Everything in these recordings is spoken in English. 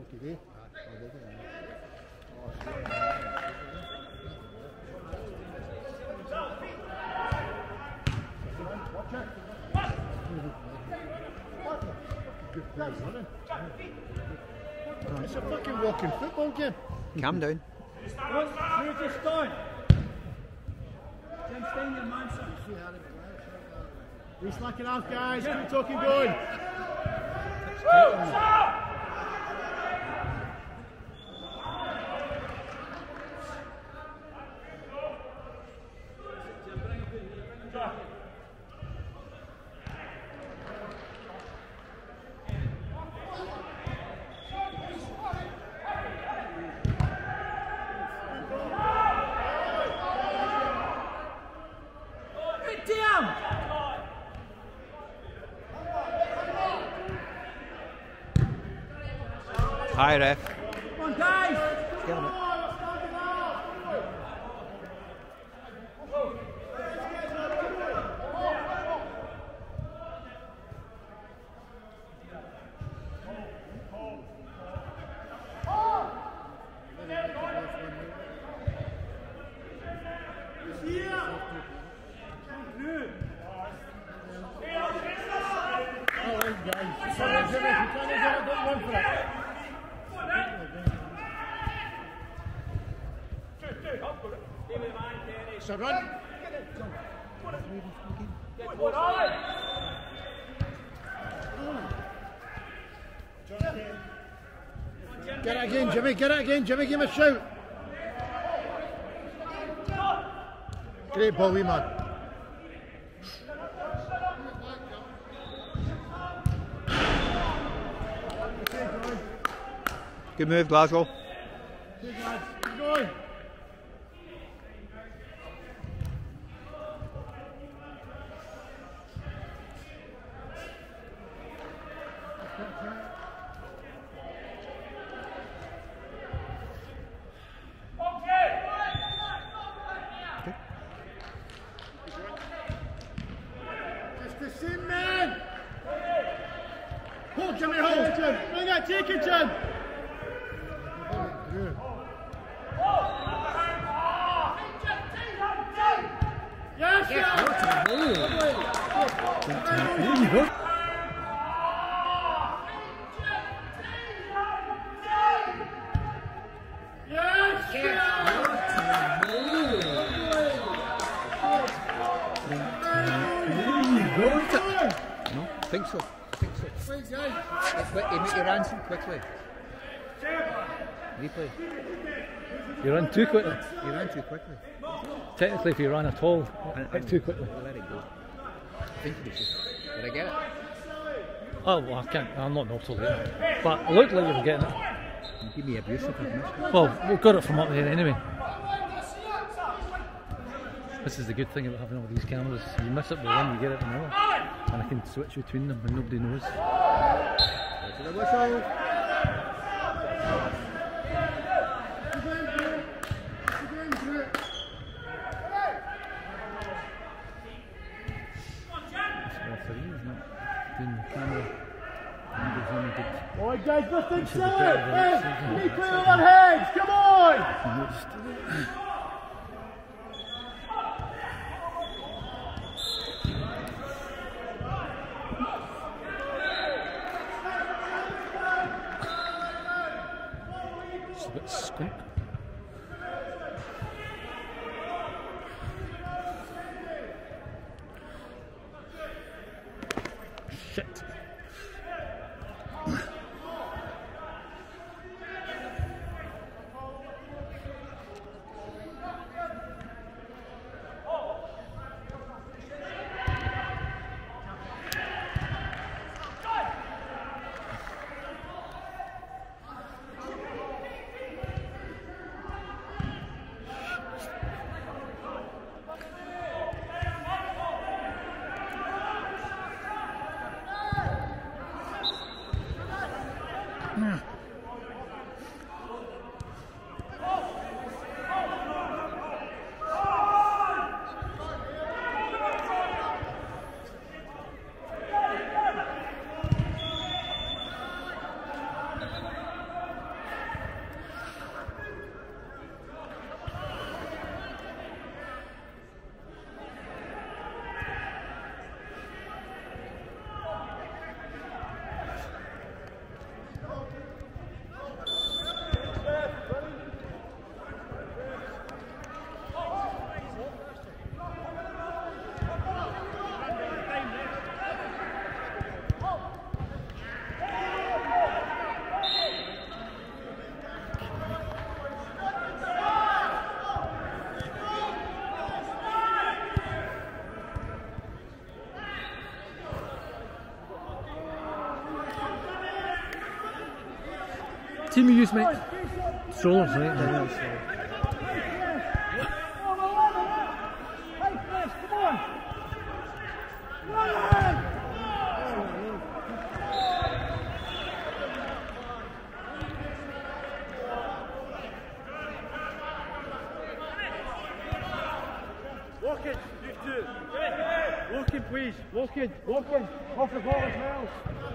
It's a fucking walking football game. Calm down. Move this down. Jim Stein, your man, son. We slacking off, guys. Keep talking going. Hi, ref. Come on, guys. Get on it. It's a run. Get it again, Jimmy. Get it again, Jimmy. Give him a shout. Great ball, wee man. Good move, Glasgow. Good lads. Keep going. It's the same man. Hold, Jimmy, hold. Bring it, take it, Jim. Yes, No, I think so. He ran so quickly. Replay. You ran too quickly. He ran too quickly. Technically, if you ran at all, it's too quickly. Let it go. I think he should. Did I get it? Oh, well, I can't. I'm not obsolete. But it looked like you were getting it. Give me abuse if I've missed it. Well, we got it from up there anyway. This is the good thing about having all these cameras. You miss it with one, you get it with another. And I can switch between them and nobody knows. To the whistle. Alright guys, nothing silly! Hey, be clear on heads, come on! It's a bit skunk. Shit. team you use, mate? Strollers, right? Yeah, Walk in, you two. Walk in, please. Walk in. Off the ball as well.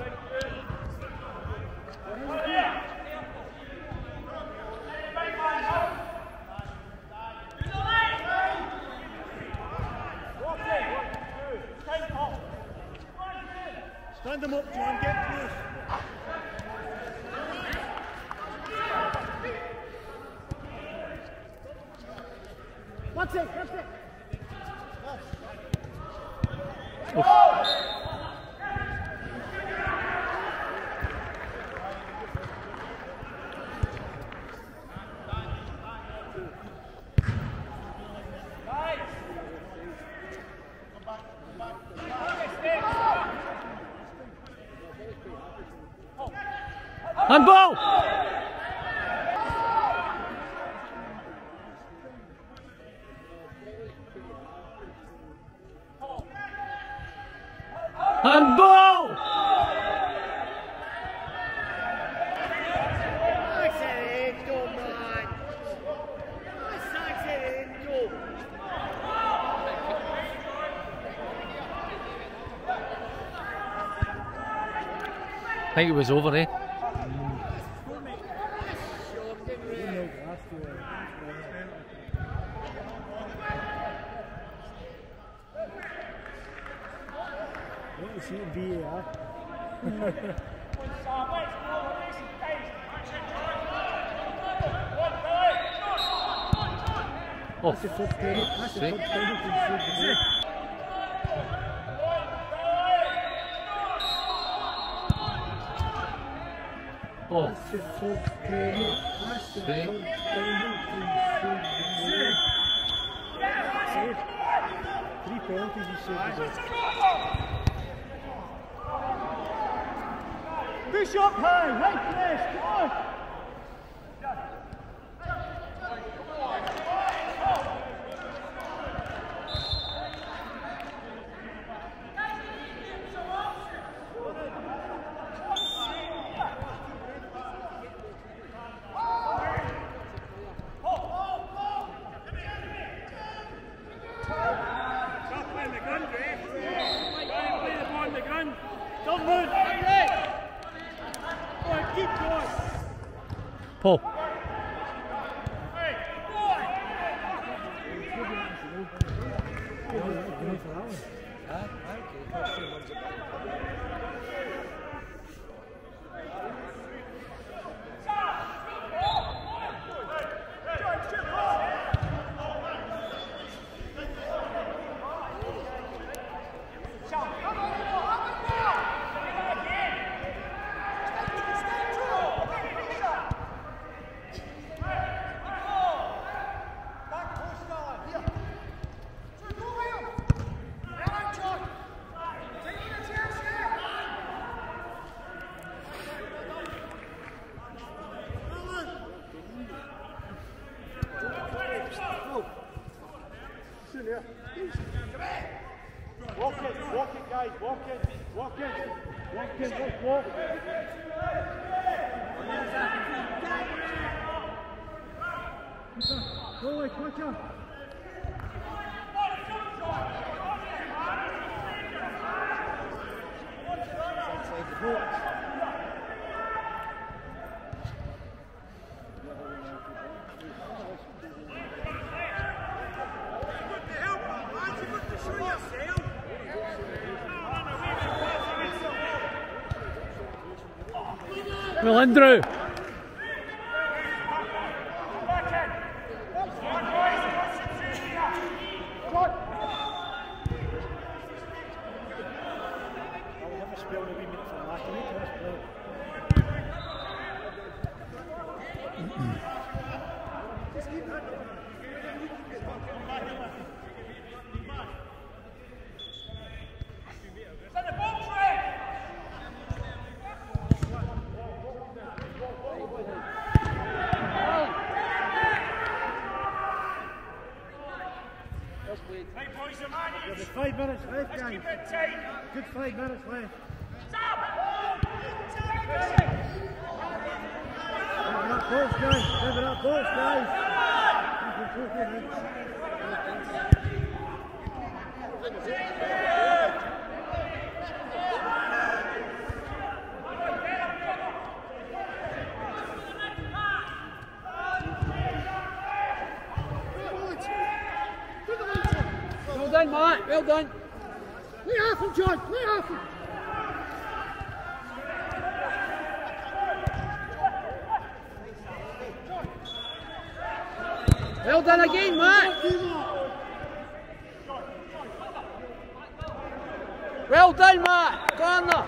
Stand them up, John. Get close. That's it. Handball! Handball! I think it was over, eh? Oh, sick. Oh, Three penalties you said. Push up high, right press, come on! Paul. Walk it, guys, walk in, walk. Go away, quicker. Well, Andrew. 5 minutes left, guys. Good 5 minutes left. Remember that post, guys. Remember that post, guys. Well done, Matt. Well done. Lay off him, John. Lay off him. Well done again, Matt. Well done, Matt. Corner.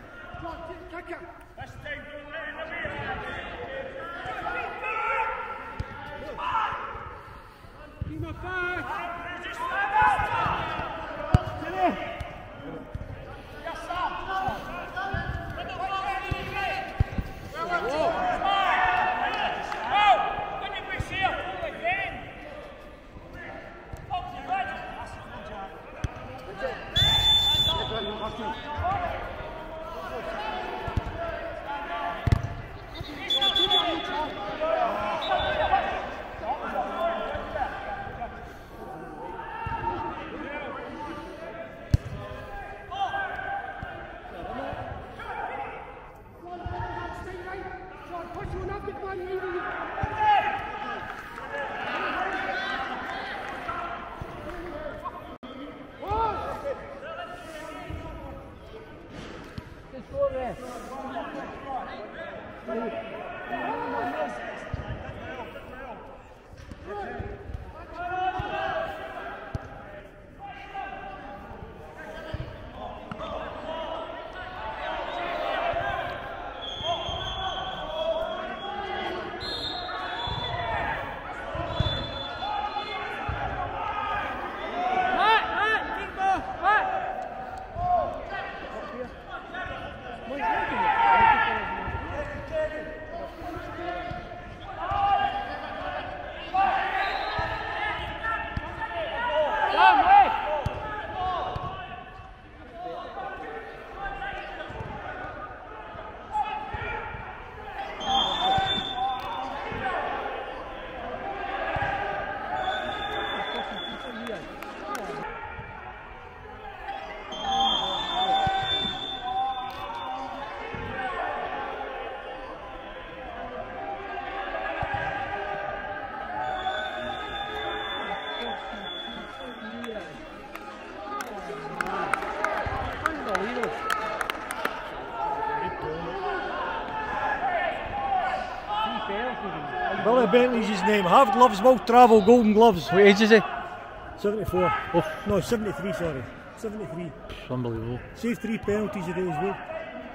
Billy Bentley's his name. Have gloves, will travel, golden gloves. What age is he? 74. Oh, No, 73, sorry. 73. unbelievable. Saved 3 penalties a day as well.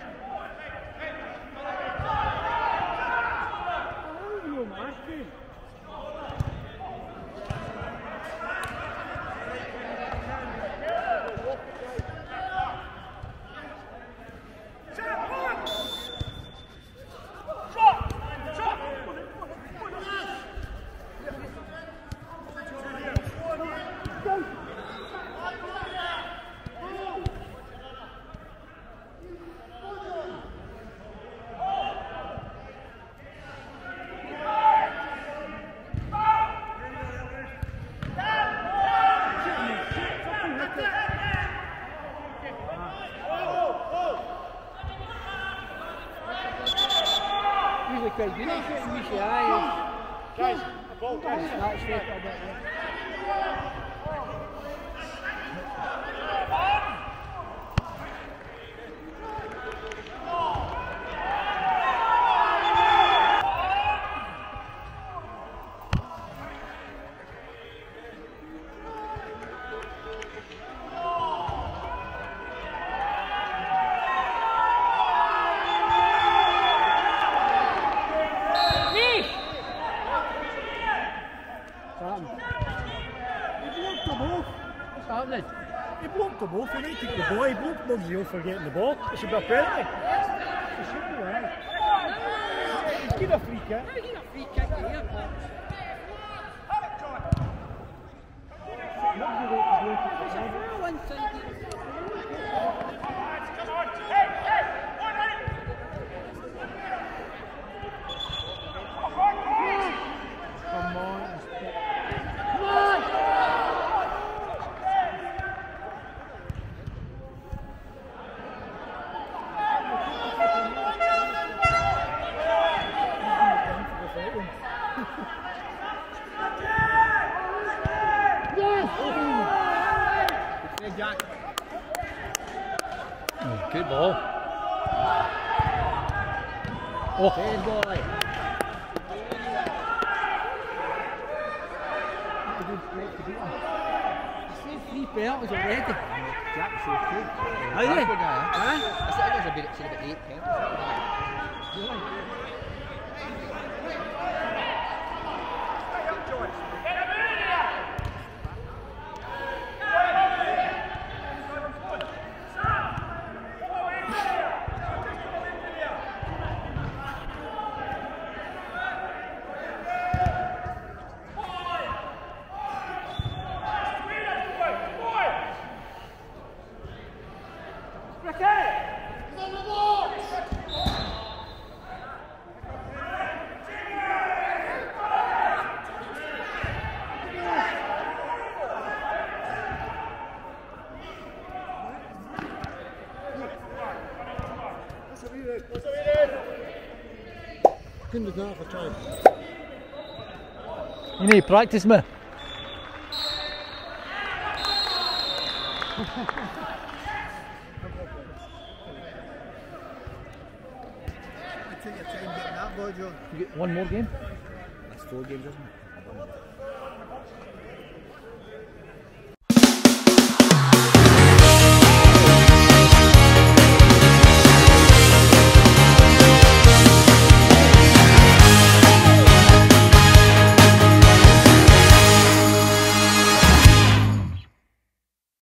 Quite good at shooting with your eye. Guys, the ball, guys. That's straight a bit, yeah. He blocked them both, he might take the ball, he blocked Muggsy for getting the ball. It should be a penalty. It should be, right? He's given a free kick. He's given a free kick here. Muggsy went to block it. inside here. Come on. Come on! Good Jack. Oh, good ball. Oh, Good boy. Saved 3 penalties already. Jack saved two. Are you? Good guy, huh? Huh? I said it was about 8 penalties. Couldn't have done it for time. you need to practice, me. Take your time getting that boy, John. You get one more game. That's 4 games, isn't it?